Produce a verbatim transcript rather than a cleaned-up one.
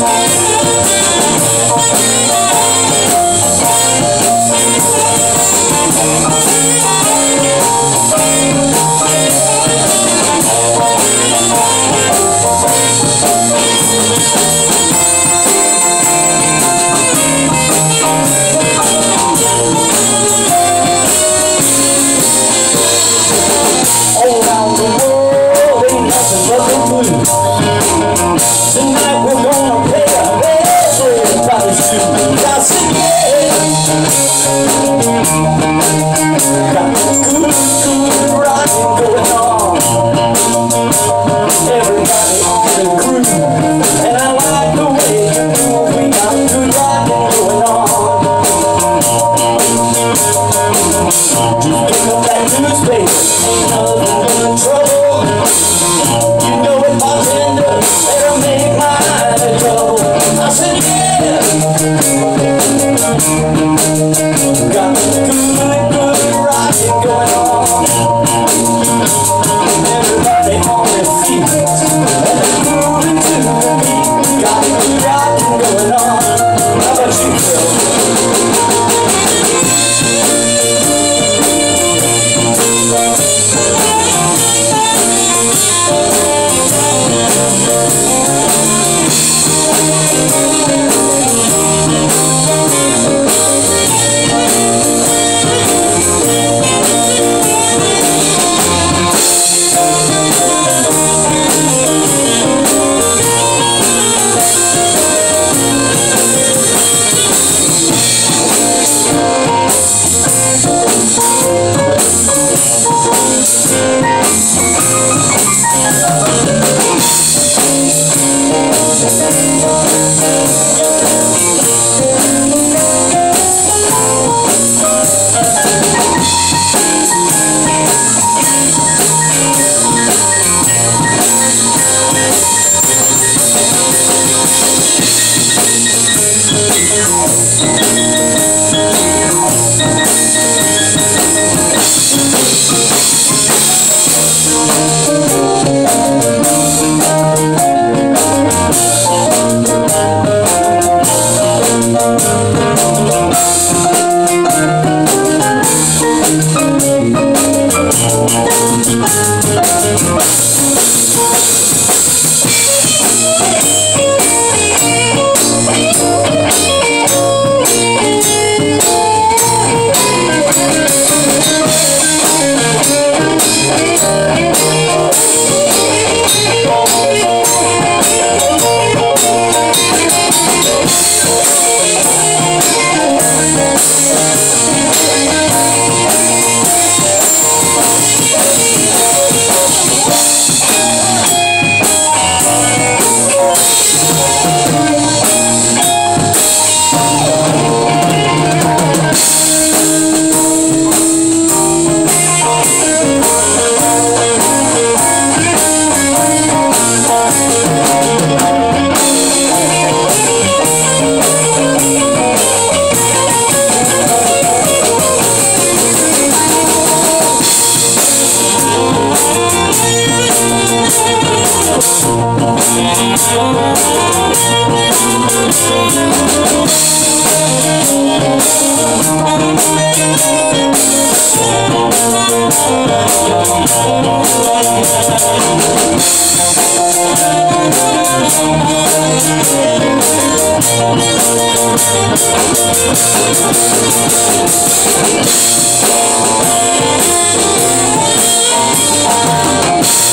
Tonight we're gonna play a everybody shoot. I said yeah. Got good, good rockin' going on. Everybody in the groove, and I like the way you move. We got good rockin' going on. Just pick up that newspaper, ain't nothing but trouble. You know it, bartender, better make my trouble. I said yeah. Got good, good rockin' going on. Everybody on their feet, and they're moving to the beat. Got good rockin' going on. How about you, Phil? We'll be right back.